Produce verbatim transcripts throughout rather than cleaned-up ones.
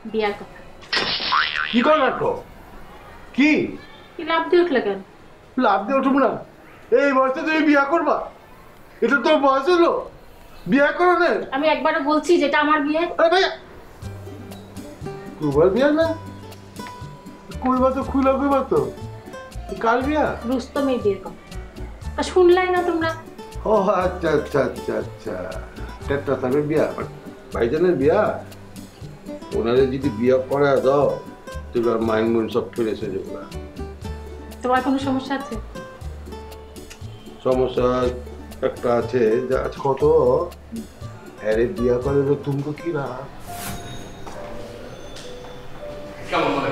বিয়ার কথা। কি করার কো কি কি লাভ দিয়ে উঠলে কেন? লাভ দিয়ে উঠব না? এই বয়সে তুমি বিয়া করবা? এটা তোর বয়স হলো বিয়া করানোর? আমি একবারও বলছি যেটা আমার বিয়ে। আরে ভাইয়া তোমার বিয়া না? কইবা তো খুলা কইবা তো কার বিয়া? রুস্তমের বিয়ের কথা। তা শুনলাই না তোমরা? ও আচ্ছা আচ্ছা আচ্ছা আচ্ছা টেট্টা সাহেবের বিয়া, ভাইজানের বিয়া। ওনারে যদি বিয়া করা দাও তুমি আর মাইন্ড মুন্ড সব ফিরে এসে যাবে। তোমার কোনো সমস্যা আছে? সমস্যা একটা আছে যে আজ কত আরে বিয়া করে তো তুমি কি না কেমন মনে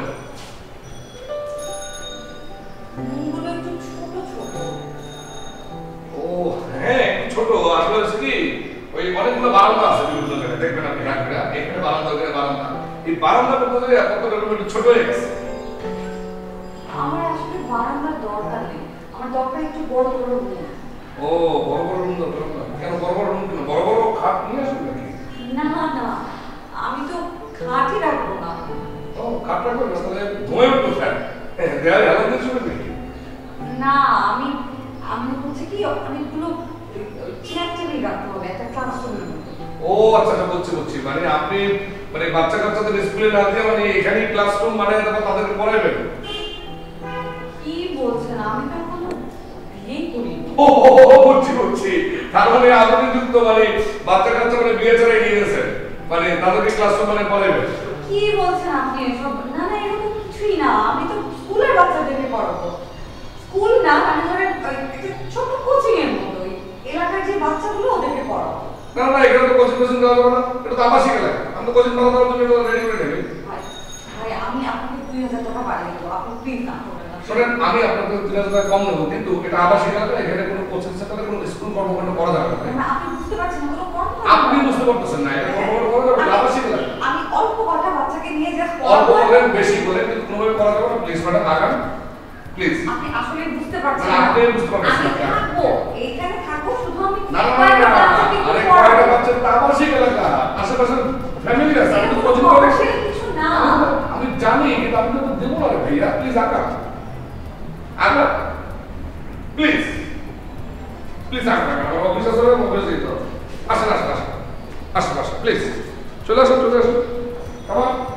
ও হ্যাঁ ছোট আসলে হচ্ছে কি ওই অনেকগুলো বারান্দা আছে বিভিন্ন জায়গায় দেখবেন আপনি রাখবেন এখানে বারান্দা ওখানে বারান্দা এই বারান্দা করতে গেলে কত রকম একটু ছোট হয়ে গেছে। আমার আসলে বারান্দার দরকার নেই, আমার দরকার একটু বড় বড় রুম। ও বড় বড় রুম দরকার না? কেন বড় বড় রুম কেন? বড় বড় খাট নিয়ে আসুন নাকি? না না আমি তো খাটই রাখবো না। ও খাট রাখবেন না তাহলে ঘুমিয়ে উঠবো স্যার দেয়ালে হেলান দিয়ে শুবেন নাকি? না আমি আমি বলছি কি অনেকগুলো চেয়ার টেবিল রাখতে হবে একটা ক্লাসরুমের মধ্যে। ও আচ্ছা আচ্ছা বলছি বলছি মানে আপনি মানে বাচ্চা কাচ্চাদের স্কুলে না দিয়ে মানে এখানেই ক্লাসরুম মানে তাদেরকে পড়াবেন? কি বলছেন? আমি তো এখনো বিয়েই করিনি। ও বলছি বলছি তার মানে আধুনিক যুগ তো মানে বাচ্চা কাচ্চা মানে বিয়ে ছাড়াই নিয়ে গেছেন মানে তাদেরকে ক্লাসরুম মানে পড়াবেন? কি বলছেন আপনি এসব? না না এরকম কিছুই না, আমি তো স্কুলের বাচ্চাদেরকে পড়াবো। স্কুল না মানে ধরেন একটা ছোট কোচিং এর মতো এলাকার যে বাচ্চাগুলো ওদেরকে পড়াবো। না না এখানে তো কোচিং কোচিং দেওয়া যাবে না, এটা তো আবাসিক এলাকা। আমি তো কোচিং দেওয়ার জন্য এটা রেডি করে নেবেন। ভাই ভাই আমি আপনাকে দুই হাজার টাকা বাড়িয়ে দেবো, আপনি প্লিজ না করবেন না। শোনেন আমি আপনাকে দুই হাজার টাকা কম নেবো কিন্তু এটা আবাসিক এলাকা, এখানে কোনো কোচিং সেন্টারে কোনো স্কুল কর্মকাণ্ড করা যাবে না। না, আপনি বুঝতে পারছেন না, কোনো কর্ম আপনি বুঝতে পারতেছেন না এটা কর্মকাণ্ড করা যাবে না, আবাসিক এলাকা। আমি অল্প কটা বাচ্চাকে নিয়ে জাস্ট অল্প বলেন বেশি বলেন কিন্তু কোনোভাবে করা যাবে না, প্লিজ ম্যাডাম আগান প্লিজ। আপনি আসলে বুঝতে পারছেন না না। আপনি বুঝতে পারছেন আমি না। থাকবো এইখানে থাকবো শুধু আমি না না না আরে কয়টা বাচ্চা তো আবাসিক এলাকা আশেপাশে ফ্যামিলি আছে আমি তো কোচিং করে কিছু না। আমি জানি কিন্তু আমি তো দেবো না রে ভাইয়া প্লিজ আগা আগা প্লিজ প্লিজ আগা আগা অফিস আসলে অফিস যেতে হবে। আসেন আসেন আসেন আসেন আসেন প্লিজ চলে আসুন চলে আসুন কামন